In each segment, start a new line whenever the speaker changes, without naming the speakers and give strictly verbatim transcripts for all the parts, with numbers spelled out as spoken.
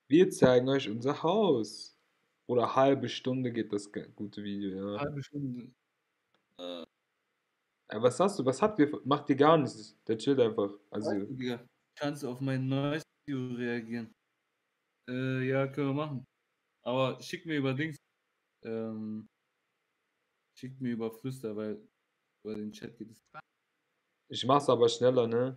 Wir zeigen euch unser Haus. Oder halbe Stunde geht das ge- gute Video, ja.
Halbe Stunde. Äh,
Äh, was hast du? Was habt ihr? Macht ihr gar nichts. Der chillt einfach. Also,
weißt du, Digga, kannst du auf mein neues Video reagieren? Äh, ja, können wir machen. Aber schick mir über Dings. Ähm, schick mir über Flüster, weil über den Chat geht es.
ich mach's aber schneller, ne?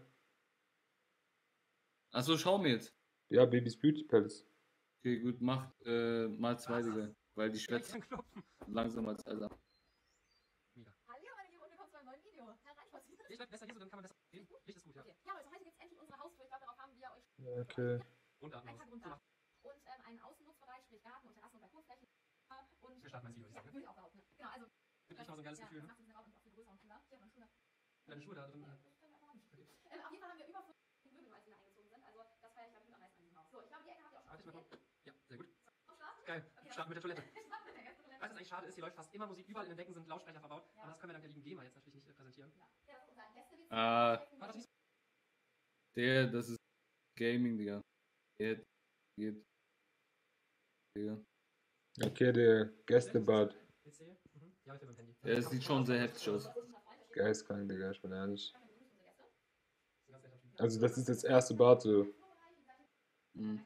Achso, schau mir jetzt.
Ja, Babys Beauty Palace.
Okay, gut, mach äh, mal zwei, Digga. Weil die schwätzt langsam als Alter.
Mega. Hallo meine Lieben und willkommen zu einem neuen Video. Herr Reich, was ist
Ich bleib besser hier, so dann kann man besser sehen. Licht ist gut, ja.
Okay. Ja, Leute, heute geht's endlich um unsere Haustür. Ich glaube, darauf haben wir euch
Ja, okay.
Und
ein paar
Atmen.
Grundlagen. Und ähm, einen Außennutzbereich, sprich Garten und Terrassen und Balkonflächen. Und
Wir starten mein Video,
ja,
würde ich
würde ich auch behaupten. Genau, also
Gibt echt mal so ein geiles
ja,
Gefühl,
das
ne?
macht diesen Raum auch viel größer und cooler. Hier haben wir eine Schule.
Deine Schuhe da drin.
Ja, das können wir aber nicht.
Okay.
Ähm, auf jeden Fall haben wir über fünfzig Möbel, als wir eingezogen sind. Also das feiere ich, glaube ich, mit am meisten an diesem Haus. So, ich glaube, die Ecke habt ihr auch schon
Warte, ich mach mal.
gesehen.
Ja, sehr gut.
Auch starten?
Geil.
Okay,
Starten mit der Toilette.
wir starten mit der ersten Toilette.
Weißt du, was eigentlich schade ist? Hier läuft fast immer Musik. Überall in den Decken sind Lautsprecher verbaut.
Ja.
Aber das können wir dank der lieben GEMA jetzt natürlich nicht äh, präsentieren.
Ja, ja, das ist unser Gäste-W C.
Ah.
War das nicht so?
Der, das ist Gaming, Digga. Geht. Geht. Digga.
Okay, der Gästebad.
W C? Mhm. Ja, ich bin mit dem Handy.
Ja, es sieht schon sehr heftig aus.
Geistkrank, Digga, ich bin ehrlich.
Das ist ein ganz netter Typ.
Also, das ist das erste Bad so.
Mhm.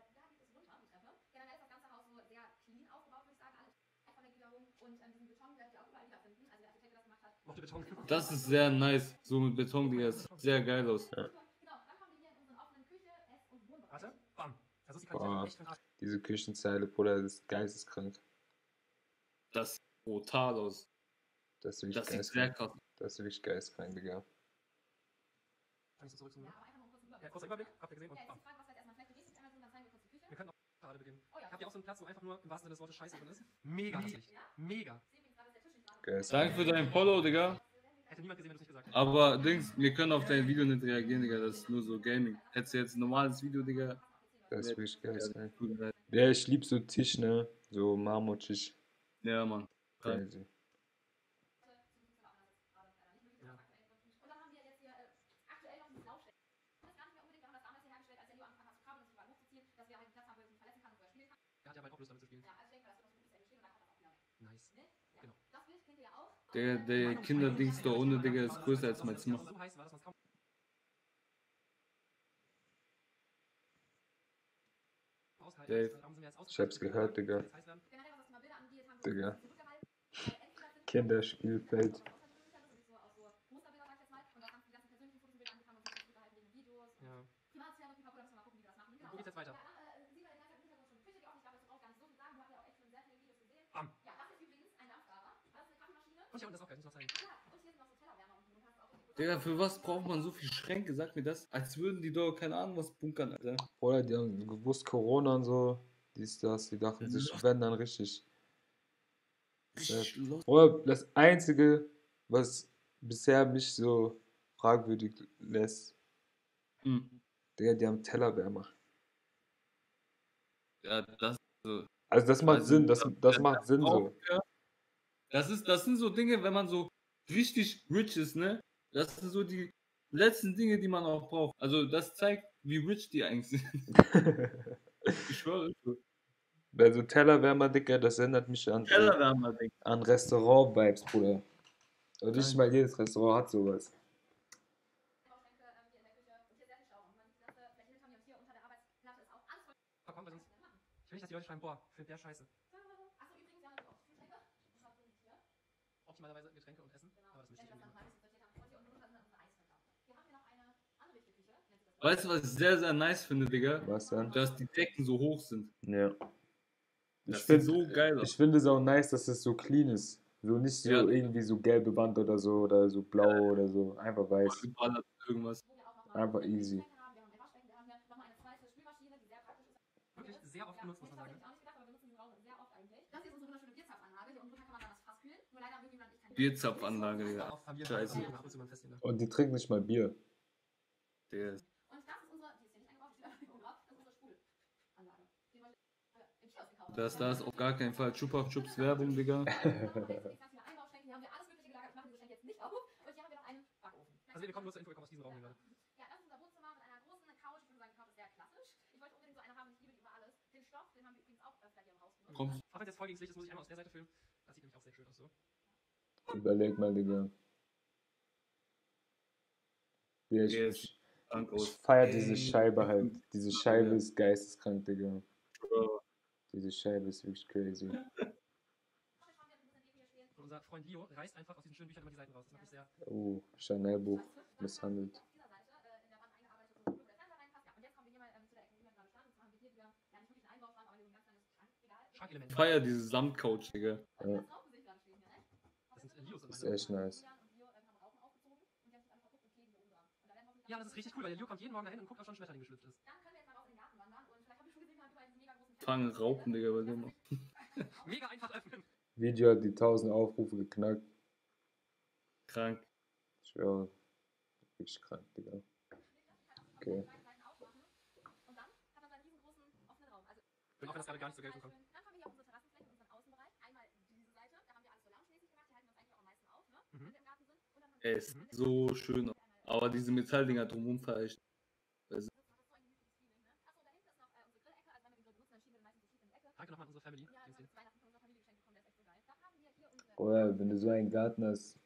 Mochte Beton.
Das ist sehr nice. So mit Beton, Digga. Das sieht sehr geil aus.
Ja.
Warte. Bam. Also, die
Boah.
kann ich echt für den Arsch.
Diese Küchenzeile, Bruder, das ist geisteskrank.
Das sieht brutal aus.
Das ist wirklich
Das sieht sehr
geistkrank.
krass.
Das ist wirklich geistkrank, Digga.
Kann ich so zurück zum. Ja, kurzer Überblick. Habt ihr gesehen? Und bam. Wir können auch gerade beginnen. Habt ihr auch so einen Platz, wo einfach nur im wahrsten Sinne des Wortes Scheiße drin ist? Mega hässlich. Mega.
Geistkrank.
Danke für dein Follow, Digga.
Hätte niemand gesehen, wenn du es nicht gesagt hättest.
Aber Dings, wir können auf dein Video nicht reagieren, Digga. Das ist nur so Gaming. Hättest du jetzt ein normales Video, Digga.
Das ist wirklich geistkrank.
Tut mir leid.
Ja, ich lieb so Tisch, ne? So Marmortisch.
Ja, Mann.
Crazy.
Er hat ja bald auch Lust damit zu spielen. Nice. Genau.
Der, der Kinderdings da ohne, Digga, ist größer als mein Zimmer.
So heiß war, dass man es kaum aushalten.
Dave,
Darum sind wir jetzt
ich hab's gehört, Digga.
Heiß werden.
Digga. Kinderspielfeld.
Ja. Wo geht's jetzt weiter? Bam. Und hier unten ist auch geil, muss ich noch zeigen.
Digga, für was braucht man so viele Schränke? Sag mir das. Als würden die doch, keine Ahnung, was bunkern, Alter.
Bruder, die haben gewusst, Corona und so. Dies, das. Die dachten sich, wenn dann richtig.
Richtig los.
Bruder, das Einzige, was bisher mich so fragwürdig lässt,
Hm.
Digga, die haben Tellerwärmer.
Ja, das so.
Also das macht
Also,
Sinn, das, das macht Sinn so.
Auch, ja. Das ist, das sind so Dinge, wenn man so richtig rich ist, ne? Das sind so die letzten Dinge, die man auch braucht. Also das zeigt, wie rich die eigentlich sind. Ich schwöre.
Also Tellerwärmer, Digga, das erinnert mich an, so,
Tellerwärmer, Ding.
an Restaurant-Vibes, Bruder. Und nicht mal jedes Restaurant hat sowas.
Verkommt, weil sonst. Ich will nicht, dass die Leute schreiben, boah, für der Scheiße. Optimalerweise Getränke und Essen, aber das mischt sich irgendwie immer.
Weißt du, was ich sehr, sehr nice finde, Digga?
Was denn?
Dass die Decken so hoch sind.
Ja. Ich
Das
finde
sieht so geil aus.
ich finde es auch nice, dass es so clean ist. So nicht so
Ja.
irgendwie so gelbe Wand oder so oder so blau oder so. Einfach weiß.
Geballert irgendwas.
Einfach easy.
Wirklich sehr oft benutzt, muss man sagen.
Das hier ist unsere wunderschöne Bierzapfanlage. Hier unten drunter kann man dann was Fass kühlen. Nur leider haben Vivi und ich kein
Bierzapfanlage, Digga.
Auf Familie.
Scheiße.
Ab und zu mal ein Festchen da.
Und die trinkt nicht mal Bier.
Der ist
Und das ist unsere, die ist hier nicht eingebaut, die steht irgendwo drauf, das ist unsere Spulanlage. Die wollte ich äh, im Kiosk gekauft.
das, das ist auf gar keinen Fall Chupa Chups Werbung, Digga.
Hier haben wir Einbauschränke, hier haben wir alles mögliche gelagert. Ich mache diese Schränke jetzt nicht auf. Und hier haben wir noch einen Backofen.
Also wir kommen nur zur Info, wir kommen aus diesem Raum hier gerade.
Ja, das ist unser Wohnzimmer mit einer großen Couch. Ich würde sagen, die Couch ist sehr klassisch. Ich wollte unbedingt so eine haben, ich liebe die über alles.
kommst
Auch wenn es jetzt voll gegen das Licht ist, muss ich einmal aus der Seite filmen. Das sieht nämlich auch sehr schön aus so.
Überleg mal, Digga. Ja, ich,
Yes.
ich,
krank
ich
aus.
feier diese
Ey,
Scheibe halt. Diese Scheibe
Ja.
ist geisteskrank, Digga.
Bro.
Diese Scheibe ist wirklich crazy.
Und unser Freund Leo reißt einfach aus diesen schönen Büchern immer die Seiten raus. Das macht mich sehr.
Oh, Chanel-Buch misshandelt.
Schrankelemente.
Ich feier diese Samtcouch, Digga.
Ja,
Das sind äh, Leos und
ist
meine.
echt nice.
Ja, das ist richtig cool, weil der Leo kommt jeden Morgen dahin und guckt, ob schon ein Schmetterling geschlüpft ist.
Fangen Raupen, Digga, bei dem.
Mega einfach öffnen.
Video hat die tausend Aufrufe geknackt.
Krank.
Ich schwöre. Wirklich krank, Digga. Okay.
Und auch wenn das gerade gar nicht zur Geltung kommt. Mhm.
Er ist so schön. Aber diese Metalldinger drumherum feier ich.
Danke nochmal an unsere Family.
Oder wenn du so einen Garten hast.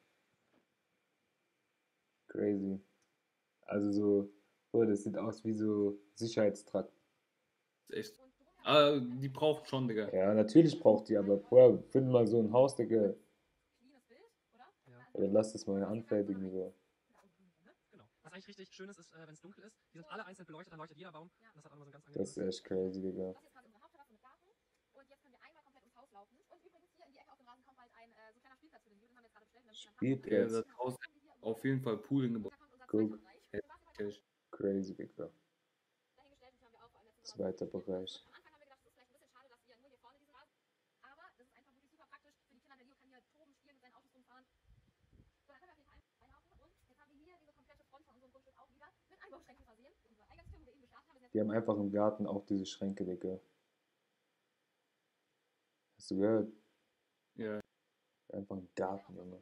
Crazy. Also so, oh, das sieht aus wie so Sicherheitstrakt.
Ist echt. Aber die braucht schon, Digga.
Ja, natürlich braucht die, aber vorher find mal so ein Haus, Digga.
Ja.
Oder lass das mal anfertigen, so.
Genau. Was eigentlich richtig schön ist, ist, äh, wenn es dunkel ist, die sind alle einzeln beleuchtet, dann leuchtet jeder Baum. Und das hat auch immer so ein ganz
Das
angenehmes.
ist echt crazy, Digga.
Ja,
Spielplatz.
das Haus auf jeden Fall Pool hingebaut.
Guck.
Cash.
Crazy, Digga. Zweiter Bereich. Die haben einfach im Garten auch diese Schränke, Digga. Hast du gehört?
Ja.
Einfach im Garten, Junge.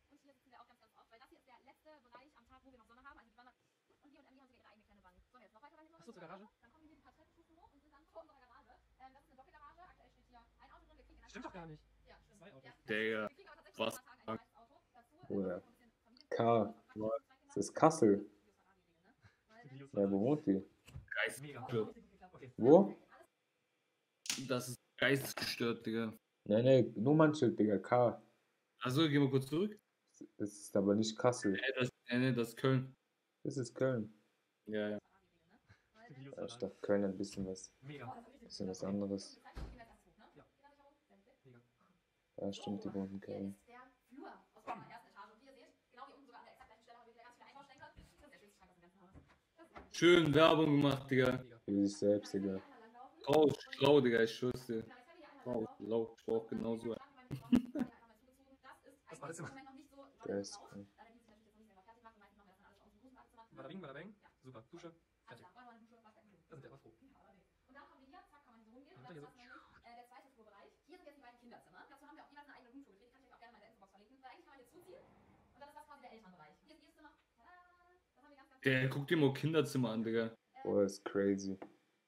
Achso, zur Garage? Stimmt doch gar nicht. Zwei Autos.
Digga. Was?
Oder K. Das ist Kassel. Ja, wo wohnt die?
Geistgestört.
Okay.
Wo?
Das ist geistgestört, Digga.
Nein, nein, Nummernschild, Digga, K.
Also, gehen wir kurz zurück.
Das ist aber nicht Kassel.
Nee, das, nee, nee, das ist Köln.
Das ist Köln.
Ja, ja.
Ja, ich dachte, Köln hat ein bisschen was,
Mega.
bisschen was anderes.
Mega.
Ja, stimmt, die wohnt in Köln.
Schön Werbung gemacht, Digga.
Für sich selbst, Digga.
Frau ist schlau, Digga, ich schwör's dir. Frau ist schlau, ich brauch genauso.
Das war das immer.
Der ist krank.
Bada bing, bada bang. Super. Dusche. Fertig. Da sind wir aber froh. Und dann hier so.
Der guckt dir mal Kinderzimmer an, Digga.
Boah, ist crazy.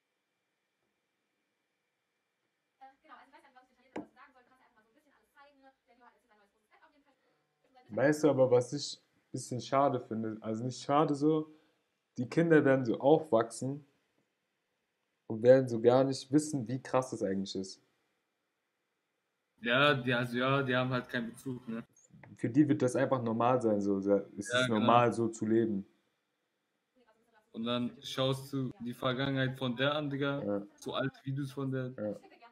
Weißt du aber, was ich ein bisschen schade finde? Also nicht schade so, die Kinder werden so aufwachsen und werden so gar nicht wissen, wie krass das eigentlich ist.
Ja, die, also, ja, die haben halt keinen Bezug, ne?
Für die wird das einfach normal sein, so. Es
Ja,
ist
genau.
normal, so zu leben.
Und dann schaust du die Vergangenheit von der an, Digga.
Ja,
So alte Videos von der.
ja.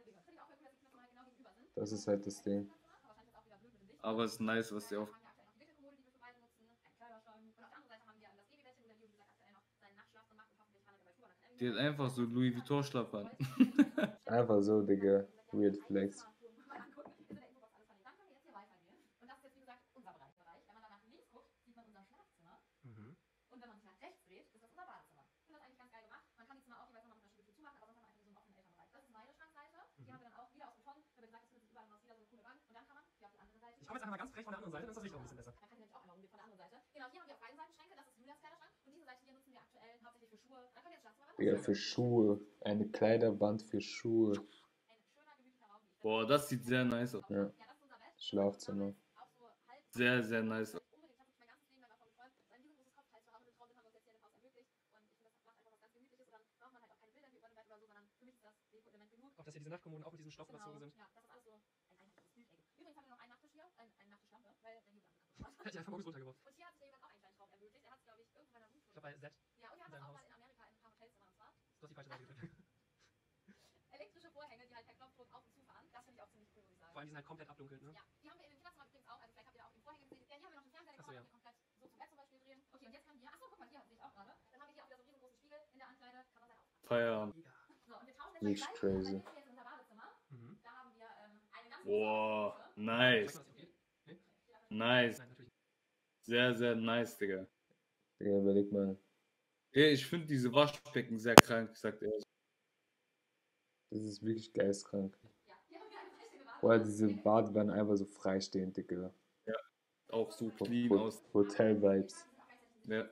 Das ist halt das Ding.
Aber es ist nice, was die auf. Die hat einfach so Louis Vuitton Schlaf an.
Einfach so, Digga. Weird Flex.
Mhm. Ich komme jetzt einfach mal ganz frech von der anderen Seite, dann ist das Licht auch ein bisschen besser.
Digga, für Schuhe. Eine Kleiderwand für Schuhe.
Boah, das sieht sehr nice aus.
Ja. Schlafzimmer.
Sehr, sehr nice aus.
Auch dass hier diese Nachtkommoden auch mit diesem Stoff überzogen sind.
Ja, das ist alles so ein einheitliches Bild. Übrigens haben wir noch einen Nachttisch hier, ein, eine Nachttischlampe, weil der Hebel kaputt war.
Hat die einfach Mogus runtergeworfen.
Und hier hat sich jemand auch einen kleinen Traum ermöglicht. Er hat es, glaube ich, irgendwo bei einer Roomtour.
Ich glaube bei Z.
Ja, und wir haben
in
das
seinem
auch
Haus.
mal in Amerika in ein paar Hotelzimmern. Und zwar
Du hast die falsche Seite gedrückt.
elektrische Vorhänge, die halt per Knopfdruck auf und zu fahren. Das finde ich auch ziemlich cool, muss ich sagen.
Vor allem die sind halt komplett abdunkelnd, ne?
Ja, die haben wir in den Kinderzimmer übrigens auch. Also vielleicht habt ihr auch die Vorhänge gesehen. Ja, hier haben wir noch den Fernseher, den
Ach so,
kann man
ja.
hier komplett so zum Bett zum Beispiel drehen. Okay, und jetzt können wir, achso, guck mal, hier sehe ich auch gerade. Dann haben wir hier auch wieder so einen riesengroßen Spiegel in der Ankleide. Kann man sein aufmachen.
Feierabend.
Mega.
So, und wir tauschen jetzt
Nicht
mal die
crazy.
Seiten, weil wir sind jetzt in unser Badezimmer.
Mhm.
Da haben wir ähm, eine ganz
Boah,
Zeig
nice.
mal, dass das geht. Nee?
Nice.
Nein, natürlich nicht.
Sehr, sehr nice, Digga.
Digga, überleg mal.
Ey, ich finde diese Waschbecken sehr krank, sagt er.
Das ist wirklich geistkrank.
Ja, hier haben wir eine freistehende Badewanne.
Boah, diese Badewannen einfach so freistehend, Digga.
Auch so
Ho-
clean
Ho-
aus.
Hotel-Vibes.
Ja.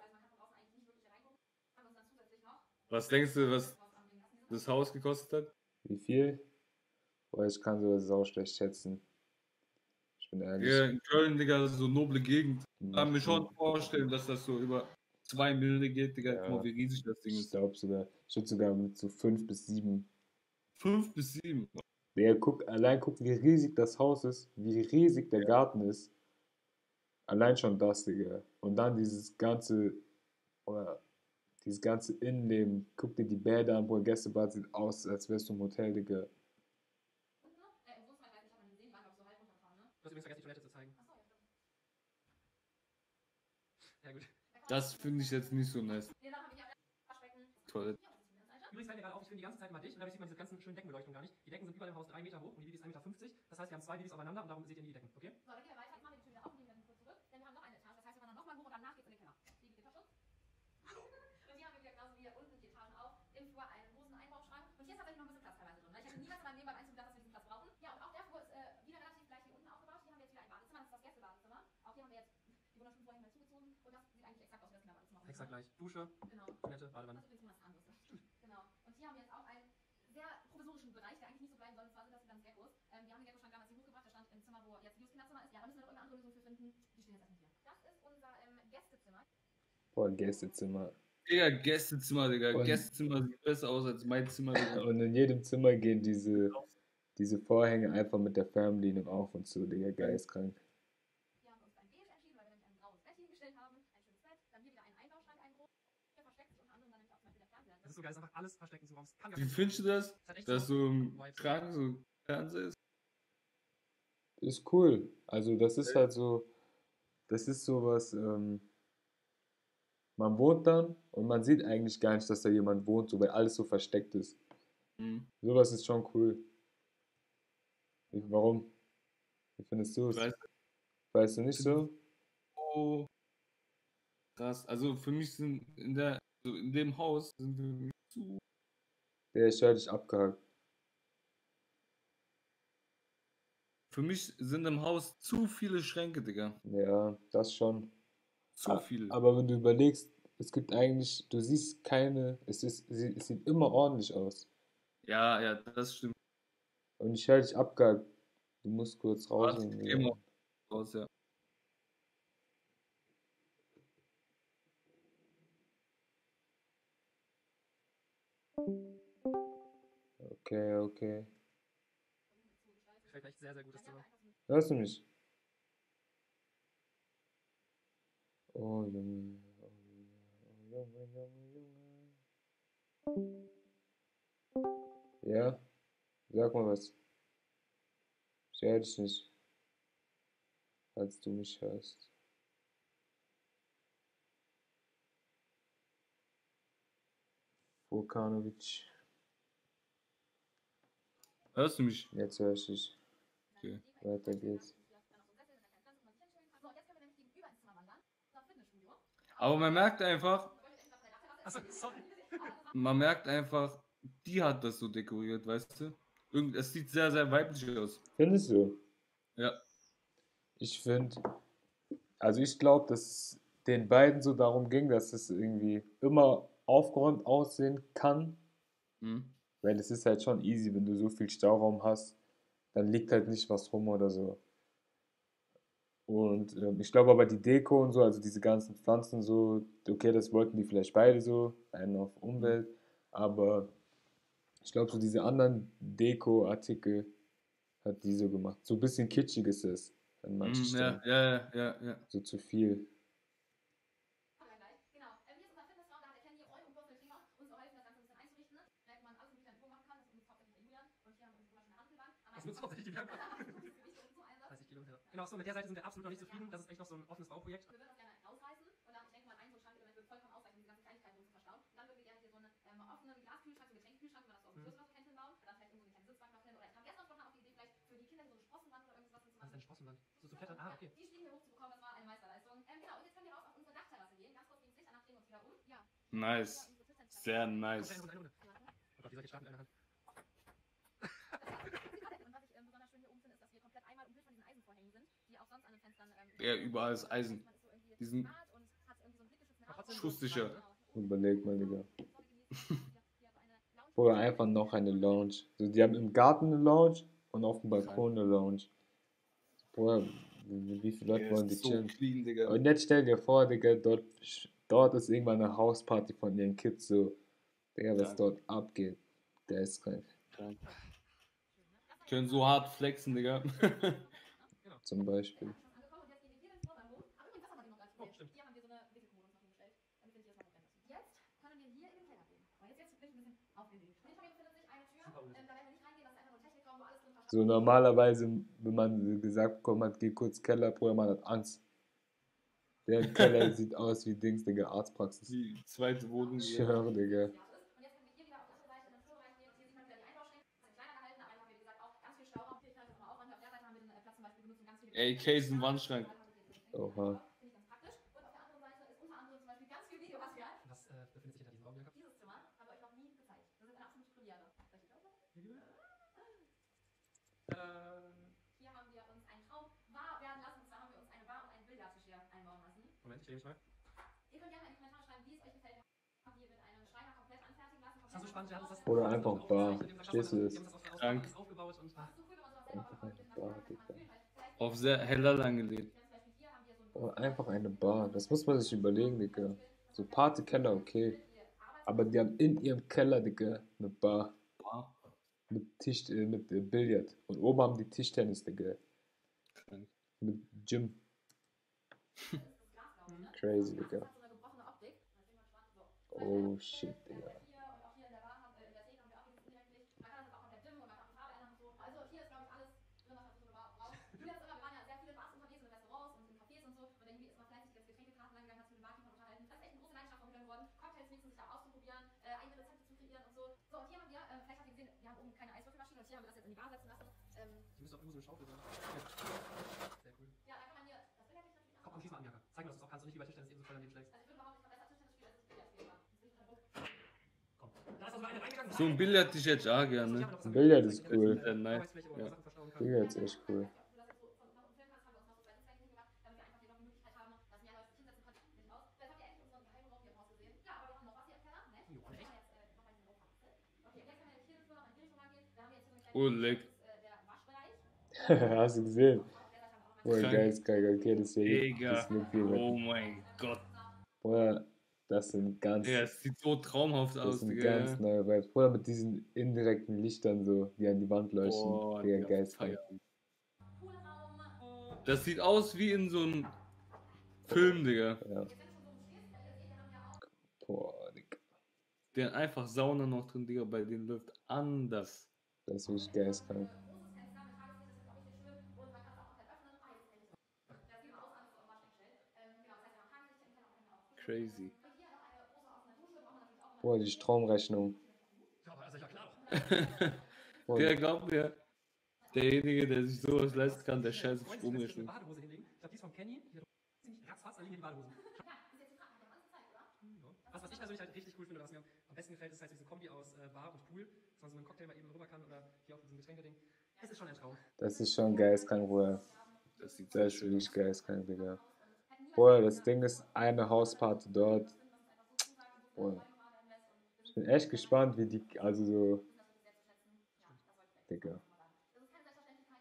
Was denkst du, was das Haus gekostet hat?
Wie viel? Boah, ich kann sowas sau schlecht schätzen. Ich bin ehrlich.
Ja, in Köln, Digga, so noble Gegend.
hm,
Kann mir schon vorstellen, dass das so über zwei Millionen geht, Digga. Guck
Ja.
mal, wie riesig das Ding
Ich
ist.
glaube sogar, ich würde sogar mit so fünf bis sieben.
Fünf bis sieben.
Digga, guck, allein guck, wie riesig das Haus ist, wie riesig der Garten ist. Allein schon das, Digga. Und dann dieses ganze, oder dieses ganze Innenleben. Guck dir die Bäder an, wo ein Gästebad sieht aus, als wärst du im Hotel, Digga.
Du hast übrigens vergessen, die Toilette zu zeigen. Ja, gut.
Das finde ich jetzt nicht so nice. Toilette.
Übrigens fällt mir gerade auf, ich bin die ganze Zeit mal dicht und dadurch sieht man diese ganzen schönen Deckenbeleuchtung gar nicht. Die Decken sind über dem Haus drei Meter hoch und die Bibi ist ein Meter fünfzig. Das heißt, wir haben zwei Bibis aufeinander und darum seht ihr nie die Decken, okay?
So, dann gehen wir weiter. Jetzt machen wir die Tür wieder auf und nehmen dann kurz zurück. Denn wir haben noch eine Etage. Das heißt, wir wandern nochmal hoch und danach geht's in den Keller. Die Gitterschutz. Und hier haben wir wieder genauso wie hier unten die Etagen auch im Flur einen großen Einbauschrank. Und hier ist tatsächlich noch ein bisschen Platz teilweise drin. ne? Ich hätte niemals in meinem Leben beim Einzug gedacht, dass wir diesen Platz brauchen. Ja, und auch der Flur ist äh, wieder relativ gleich wie unten aufgebaut. Hier haben wir jetzt wieder ein Badezimmer. Das ist das Gästebadezimmer. Auch hier haben wir jetzt die wunderschönen Vorhänge zugezogen. Und das sieht eigentlich exakt aus wie das Kinderbadezimmer.
Exakt gleich. Dusche,
Genau.
Toilette,
Das
Badewanne.
ist übrigens nur das andere. Genau. Und hier haben wir jetzt auch einen sehr provisorischen Bereich, der eigentlich nicht so bleiben soll. Und zwar sind das die ganzen Geckos. Ähm, wir haben den Gecko-Schrank damals hier hochgebracht. Der stand im Zimmer, wo jetzt Lios Kinderzimmer ist. Ja, da müssen wir noch irgendeine andere Lösung für finden. Die stehen jetzt erstmal hier. Das ist unser ähm, Gästezimmer.
Boah, Gästezimmer.
Digga, Gästezimmer, Digga.
Und-
Gästezimmer sieht besser aus als mein Zimmer, Digga.
Und in jedem Zimmer gehen diese, diese Vorhänge einfach mit der Fernbedienung auf und zu, Digga, geistkrank.
Hier haben wir uns für ein Beige entschieden, weil wir nämlich ein graues Bett hingestellt haben. Ein schönes Bett. Dann hier wieder einen Einbauschrank, einen großen. Hier versteckt sich unter anderem dann nämlich auch zum Beispiel der Fernseher.
Das ist so geil, das ist einfach alles versteckt in so Raums. Kann gar
Wie
nicht-
findest du das?
Das hat echt
Dass so im
Vibes.
Schrank so Fernseher ist?
Ist cool. Also das ist halt so, das ist sowas, ähm, man wohnt dann und man sieht eigentlich gar nicht, dass da jemand wohnt, so, weil alles so versteckt ist.
Hm.
Sowas ist schon cool. Wie, warum? Wie findest du es?
Ich weiß
Weißt du nicht so?
so krass. Also für mich sind in der, so in dem Haus sind wir zu.
Der ist halt abgehakt.
Für mich sind im Haus zu viele Schränke, Digga.
Ja, das schon.
Zu
Ah,
viele.
Aber wenn du überlegst, es gibt eigentlich, du siehst keine, es ist, sie- es sieht immer ordentlich aus.
Ja, ja, das stimmt.
Und ich höre dich abgehakt. Du musst kurz raus.
Warte,
und-
geh mal raus, ja.
Okay, okay.
Gefällt mir echt sehr, sehr gutes Zimmer.
Hörst du mich? Oh Junge, oh Junge, oh Junge, Junge, Junge. Ja? Sag mal was. Ich höre dich nicht. Falls du mich hörst. Vukanovic.
Hörst du mich?
Jetzt höre ich dich.
Okay.
Weiter geht's.
So, und jetzt können wir nämlich gegenüber ins Zimmer wandern. Zum Fitnessstudio.
Aber man merkt einfach,
Achso, sorry.
man merkt einfach, die hat das so dekoriert, weißt du? Irgend, es sieht sehr, sehr weiblich aus.
Findest du?
Ja.
Ich finde, also ich glaube, dass es den beiden so darum ging, dass es irgendwie immer aufgeräumt aussehen kann.
Hm.
Weil es ist halt schon easy, wenn du so viel Stauraum hast. dann liegt halt nicht was rum oder so. Und ähm, ich glaube aber die Deko und so, also diese ganzen Pflanzen so, okay, das wollten die vielleicht beide so, einen auf Umwelt, aber ich glaube so diese anderen Deko-Artikel hat die so gemacht. So ein bisschen kitschig ist es an manchen
Mm, ja,
Stellen.
ja, ja, ja, ja.
So zu viel.
Genau. Ähm, hier ist unser Fitnessraum, da hat der Kenny Roy und Würfel Klima uns geholfen, das Ganze ein bisschen einzurichten. Ne? Da man alles Mögliche in Ruhe machen kann. Das ist übrigens hauptsächlich der Julian. Und hier haben wir unsere wunderschöne Handelbank.
Das nutzt hauptsächlich die Werbung. dreißig Kilo, ja. Genau, so mit der Seite sind wir absolut noch nicht zufrieden. Das ist echt noch so ein offenes Bauprojekt.
Wir würden das gerne ausreißen und dann, ich denke mal, ein so ein Schrankelement würde vollkommen ausreichen, um die ganzen Kleinigkeiten drin zu verstauen. Und dann würden wir gerne hier so einen ähm, offenen Glaskühlschrank, so einen Getränkekühlschrank, wenn man das so auf dem Fluss kennt, hinbauen. Dann vielleicht irgendwo so eine kleine Sitzbank noch hin. Oder ich kam gestern spontan auf die Idee, vielleicht für die Kinder so eine Sprossenwand oder irgendwas
Was
zu
ist
machen.
denn Sprossenwand? So zu klettern? Ah, okay.
Die Stiegen hier hochzubekommen, das war eine Meisterleistung. Ähm, genau, und jetzt können wir raus auf unsere Dachterrasse gehen. Ganz kurz gegen das Licht, danach drehen wir uns wieder um. Ja.
Nice. Sehr
Kommt
nice.
eine Runde, eine Runde. Oh Gott, wie soll ich jetzt starten mit einer Hand?
Und was ich ähm, besonders schön hier oben finde, ist, dass wir komplett einmal umhüllt von diesen Eisenvorhängen sind, die auch sonst an den Fenstern. Ähm,
Ja, überall ist Eisen.
Man ist so irgendwie
Die sind
privat und hat irgendwie so einen blickgeschützten
Aber
Raum.
trotzdem
schusssicher.
Genau.
Überleg mal, Digga.
Sonne genießen. Hier so eine Lounge.
Oder einfach noch eine Lounge. So, die haben im Garten eine Lounge und auf dem Balkon eine Lounge. Bruder, wie wie viele Leute
Der
wollen die
ist so
chillen?
clean, Digga.
Und jetzt stell dir vor, Digga, dort, dort ist irgendwann eine Hausparty von ihren Kids so. Digga, was
Krank.
dort abgeht. Der ist krank.
Krank. Können so hart flexen, Digga.
Zum Beispiel.
Angekommen und jetzt gehen wir hier ins Wohnraum hoch. Aber übrigens, das haben wir noch gar nicht
Oh,
gesehen.
stimmt.
Hier haben wir so eine Wickelkommode uns noch hingestellt, damit wir nicht jedes Mal noch rennen müssen. Jetzt können wir hier in den Keller gehen. Und jetzt, jetzt bin ich ein bisschen aufgeregt. Hinter mir befindet sich eine Tür.
Super
Ähm,
Ulrich.
da werden wir nicht reingehen, das ist einfach nur ein Technikraum, wo alles drin versteckt
So normalerweise, wenn man gesagt bekommen hat, geh kurz Keller, Bruder, man hat Angst. Der Keller sieht aus wie Dings, Digga, Arztpraxis.
Die zweite Wohnung
Ich
hier.
schwöre, Digga.
ist. Und jetzt können wir hier wieder auf der anderen Seite in den Flur reingehen. Hier sieht man wieder die Einbauschränke. Die sind kleiner gehalten, aber hier haben wir, wie gesagt, auch ganz viel Stauraum. Hier kann ich das mal aufräumen. Auf der Seite haben wir den äh, Platz zum Beispiel benutzt, um ganz viele
Ey, Case im Wandschrank.
Oha.
Finde ich ganz praktisch. Und auf der anderen Seite ist unter anderem zum Beispiel ganz viel Videomaterial.
Was äh, befindet sich hinter diesem Raum, Bianca?
Dieses Zimmer haben wir euch noch nie gezeigt. Das ist eine absolute Premiere. Soll ich die aufmachen?
Äh,
Hier haben wir uns einen Traum wahr werden lassen. Und zwar haben wir uns eine Bar und einen Billardtisch hier einbauen lassen.
Moment, ich lege mich mal.
Ihr könnt gerne in die Kommentare schreiben, wie es euch gefällt. Haben wir mit einem Schreiner komplett anfertigen lassen.
Das war so spannend, wir hatten uns das
Oder einfach Bar.
Verstehst
Verstehst du das?
Wir haben das aus, aus,
Krank.
alles aufgebaut und ah,
Einfach eine Bar, Digga.
Auf sehr heller angelehnt.
Oder einfach eine Bar. Das muss man sich überlegen, Digga. So Partykeller, okay. Aber die haben in ihrem Keller, Digga, eine Bar.
Wow.
Mit Tisch, äh, mit äh, Billard. Und oben haben die Tischtennis, Digga.
Krank.
Mit Gym. Crazy, Digga. Oh shit, Digga.
die müsste auch irgendwo so eine Schaufel sein. Ja. Sehr cool.
Ja, da kann man hier, das will ja nicht natürlich
Komm, komm, schieß mal an, Bianca. Zeig mir, dass du es auch kannst und nicht über Tischtennis eben so voll daneben schlägst.
Also ich würde behaupten, ich kann besser Tischtennis spielen, als ich Billard spielen kann.
Komm. Da ist also eine reingegangen.
So ein Billard hätte ich jetzt auch gerne.
Billard ist cool.
Äh, nein.
Arbeitsfläche, wo man
Ja.
Sachen verstauen kann.
Billard ist echt cool.
Oh, leck.
Hast du gesehen? Oh,
Krank.
geisteskrank. Okay, das ist ja
Digga.
das ist wirklich
Oh mein Gott.
Bruder, das sind ganz,
Ja, es sieht so traumhaft
das
aus,
sind
Digga.
ganz neue Vibes. Bruder, mit diesen indirekten Lichtern so, die an die Wand leuchten.
Boah,
Digga,
Digga,
geisteskrank.
feier. Das sieht aus wie in so einem Film, Digga.
Ja. Boah, Digga.
Der hat einfach Sauna noch drin, Digga, bei denen läuft anders.
Das ist wirklich geisteskrank.
Crazy.
Boah, die Stromrechnung.
Ja, aber also ja klar doch.
Boah,
Der glaubt mir, derjenige, der sich sowas leisten kann, der scheiß auf
Freundin,
Stromrechnung.
eine Badehose hinlegen. Ich glaube, die ist von Kenny. Die hat ziemlich ratzfatz, da liegen hier die Badehosen. Was, was ich persönlich halt richtig cool finde, was mir am besten gefällt, ist halt diese Kombi aus äh, Bar und Pool, dass man so einen Cocktail mal eben rüber kann oder hier auf diesem Getränkeding. Es ist schon ein Traum.
das ist schon geistkrank, Bruder.
Das sieht sehr
Das ist
schön
wirklich
aus.
geistkrank, Digga. Boah, das Ding ist eine Hausparty dort. Boah. Ich bin echt gespannt, wie die, also so, Digga.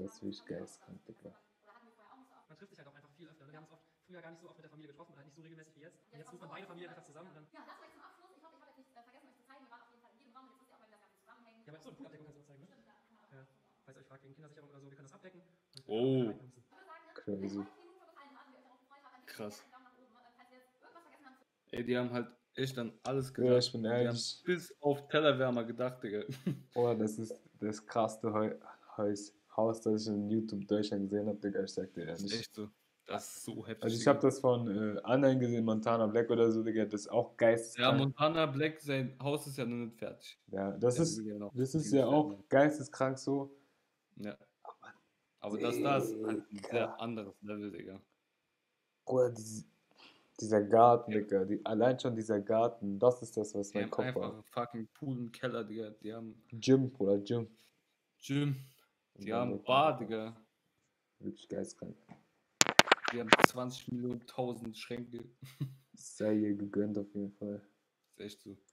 Das ist wirklich geistkrank, Digga.
Man trifft sich halt auch einfach viel öfter. Ne? Wir haben uns oft früher gar nicht so oft mit der Familie getroffen, oder halt nicht so regelmäßig wie jetzt. Und jetzt ruft man beide Familien einfach zusammen und dann.
Ja, das vielleicht zum Abschluss. Ich hoffe, ich habe jetzt nicht äh, vergessen, euch zu zeigen. Wir waren auf jeden Fall in jedem Raum und jetzt wisst ihr auch, weil wir das Ganze zusammenhängen.
Ja, aber so eine Poolabdeckung kannst du noch zeigen, ne?
Stimmt, da kann man auch
Ja.
schon
Falls ihr euch fragt, wegen Kindersicherung oder so, wir können das abdecken. Und
Oh.
reinplumpsen.
Ich würde sagen, ne,
Crazy.
wenn euch die Minute gefallen hat und ihr euch darauf gefreut habt, dann gebt
Krass.
gerne einen Daumen nach oben. Und falls ihr jetzt irgendwas vergessen habt,
Ey, die haben halt echt an alles
Ja,
gedacht.
ich bin
Die haben
ehrlich.
bis auf Tellerwärmer gedacht, Digga.
Oh, das ist das krasseste Heu Haus, Haus, das ich in YouTube Deutschland gesehen habe, Digga. Ich sag dir
Das ist
ehrlich.
echt so. Das ist so heftig.
Also ich
Digga.
habe das von äh, anderen gesehen, Montana Black oder so, Digga. Das ist auch
Ja,
geisteskrank.
Montana Black, sein Haus ist ja noch nicht fertig.
Ja, das
Der
ist,
will ja noch
das ist
viel
ja auch
fertig.
geisteskrank so.
Ja.
Aber
Aber das da ist halt ein
Digga.
sehr anderes Level, Digga.
Bruder, dies- dieser Garten, Digga. Die, allein schon dieser Garten, das ist das, was
Die
mein
haben
Kopf
einfach
war.
einen fucking Pool im Keller, Digga. Die haben
Gym, Bruder, Gym.
Gym.
Und
Die
dann
haben
denkt man
Bar,
einfach,
Digga.
wirklich geistkrank.
Die haben zwanzig Millionen tausend Schränke.
Sei ihr gegönnt auf jeden Fall.
Ist echt so.